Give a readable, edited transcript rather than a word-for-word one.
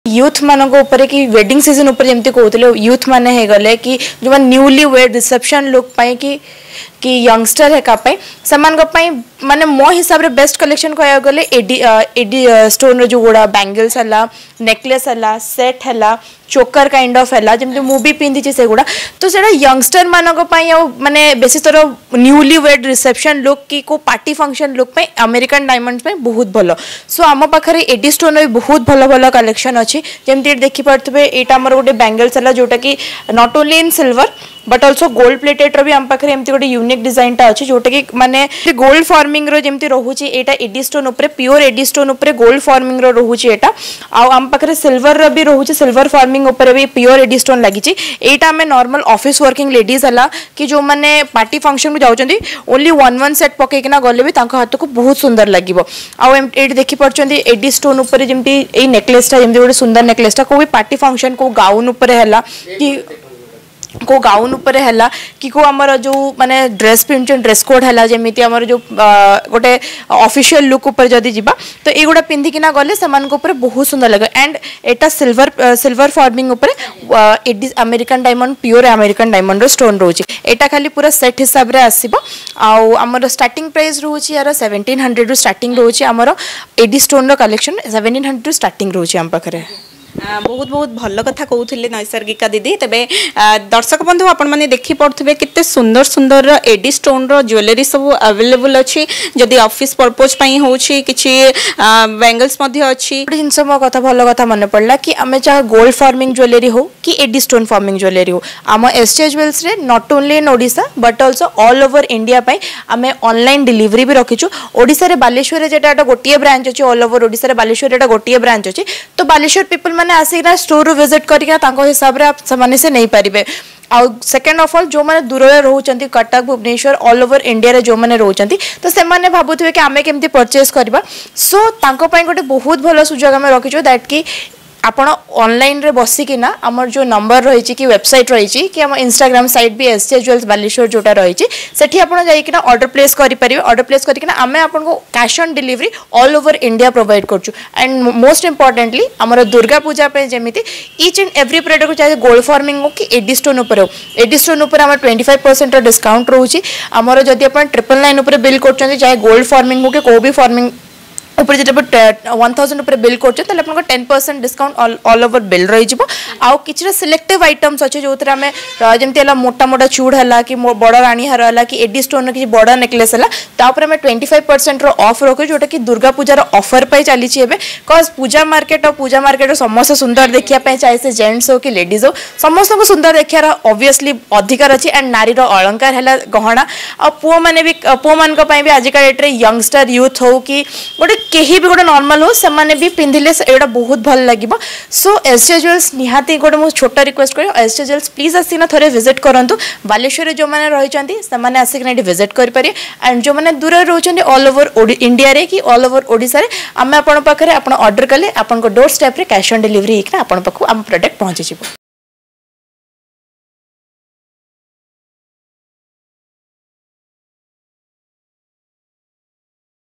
Youth मानक ऊपर कि वेडिंग सीजन ऊपर जमती कहते यूथ माने हे गले कि जो न्यूली वेड रिसेप्शन लुक पाई कि यंगस्टर है समान माने मो हिसाब रे बेस्ट कलेक्शन कह गले एडी स्टोन जो गुड़ा बैंगल्स है नेकलेस है सेट है चोकर काइंड ऑफ है जमी मुझे पिंधि से गुड़ा तो सेटा यंगस्टर मानक माने बेसी तर न्यूली वेड रिसेप्शन लुक कि को पार्टी फंक्शन लुक पे अमेरिकन डायमंड्स पे बहुत भलो सो आम पाखे एडी स्टोन रे बहुत भल भल कलेक्शन अच्छी जमी देखी पारे यहाँ आम गोटे बैंगल्स है जोटा कि not only in silver but also gold plated रो भी आम पाखे एमती गोटे यूनिक डिजाइन टा अच्छी जोटा कि माने गोल्ड फार्मिंग रो जमती रोचे एटा एडी स्टोन ऊपर प्योर एडी स्टोन ऊपर गोल्ड फार्मिंग रो रोचे एटा आम पाखे सिल्वर रो भी रोचे सिल्वर फार्मिंग ऊपर भी प्योर एडी स्टोन लगी एटा आम नॉर्मल ऑफिस वर्किंग लेडीज है कि जो मैंने पार्टी फंक्शन को जाऊँच ओनली वन सेट पकईकिना गले भी हाथ को बहुत सुंदर लगे आए देखी पार्टी एडी स्टोन ऊपर जमी नेकलेसटा जमी गोटे सुंदर नेकलेसटा को भी पार्टी फंक्शन को गाउन ऊपर है कि को गाउन ऊपर है कि को आमर जो माने ड्रेस पिंध ड्रेस कोड है जमी आमर जो गोटे ऑफिशियल लुक ऊपर जदि जीवा तो युवा पिंधिकिना गले से बहुत सुंदर लगे एंड एटा सिल्वर फार्मिंग ऊपर AD American diamond pure American diamond stone रोचे एटा खाली पूरा सेट हिसाब रे आसीबो आमर स्टार्टिंग प्राइस रोचे यार 1700 रु स्टार्टिंग रोचे आमर एडी स्टोन रो कलेक्शन 1700 रु स्टार्टिंग रोचे आम पाखरे बहुत बहुत भल कथा कहते नैसर्गिका दीदी तेरे दर्शक बंधु आपण मैंने देखी पड़े केते सुंदर सुंदर एडी स्टोन रो ज्वेलरी सब अवेलेबल अच्छी जदि ऑफिस पर्पज होची किछि बैंगल्स अच्छी जिनस मो कथा भल कथा मन पड़ला कि आमे चाहे गोल्ड फार्मिंग ज्वेलरी हो कि एडी स्टोन फार्मिंग ज्वेलरी हो आम एसटी ज्वेल्स रे not only in Odisha but also all over India पाई आमे ऑनलाइन डिलीवरी भी रखीचु ओडिशा रे बालेश्वर जेटा गोटे ब्रांच अच्छी ऑल ओवर ओडिशा रे बालेश्वर एटा गोटे ब्रांच अच्छी तो बालेश्वर पीपल मैंने आसिक स्टोर रू विजिट करके हिसाब से नहीं पारे आउ सेकेंड ऑफ ऑल जो मैंने दूर रोचंती Cuttack Bhubaneswar all over India रे जो मैंने रोचंती तो से माने भाबुथिबे कि आमे केमती परचेस करबा सो तांको पई गोटे बहुत भलो सुजोग आमे रखिचो दैट कि आपण ऑनलाइन रे बसिकिना आमर जो नंबर रही कि वेबसाइट रही कि आम इंस्टाग्राम साइट भी एसटी ज्वेल्स बालेश्वर जोटा रही सेठी आपण जाइकिना ऑर्डर प्लेस करि परिबे ऑर्डर प्लेस करकिना आमे आपण को cash on delivery all over India provide करछु एंड मोस्ट इंपोर्टेंटली आमर दुर्गा पूजा पे जेमिति ईच एंड एवरी प्रोडक्ट चाहे गोल्ड फार्मिंग हो कि एडी स्टोन ऊपर हो एडी स्टोन ऊपर आम 25% डिस्काउंट रोची आमर जदि आपण 999 ऊपर बिल करछन चाहे गोल्ड फार्मिंग हो कि को भी फार्मिंग ऊपर जो 1000 ऊपर बिल करते 10% डिस्काउंट ऑल ओवर बिल रही आउ कि सिलेक्टिव आइटम्स अच्छे जो आम जमी मोटा मोटा चूड़ है कि बड़ राणी हार है कि एडी स्टोन कि बड़ नेकलेस है तापर आम 25% ऑफ रखु जोटा कि दुर्गा पूजार ऑफर पे चली कज पूजा मार्केट समस्त सुंदर देखा चाहे से जेंट्स हो कि लेडीज हो समस्त को सुंदर देखार ऑब्वियसली अधिकार अच्छी एंड नारी अलंकार है गहना आ पुओ मैंने भी पुओ मान भी आजिका डेट्रे यंगस्टर यूथ हो कि गोटे कहीं भी गोटे नॉर्मल हो से भी पिंधिले एटा बहुत भल लगे सो एसटी ज्वेल्स निहाती गोटे मुझे छोट रिक्वेस्ट कर एसटी ज्वेल्स प्लीज आसिना थोड़े विजिट करूँ बालेश्वर जो मैंने रही से आसिक विजिट करेंगे एंड जो मैंने दूर रोचे ऑल ओवर इंडिया रे कि ऑल ओवर ओडिशा रे आम आपण पाखे ऑर्डर कले आपण डोर स्टेप रे कैश ऑन डिलीवरी होकर आपण पाखु आम प्रोडक्ट पहुँची।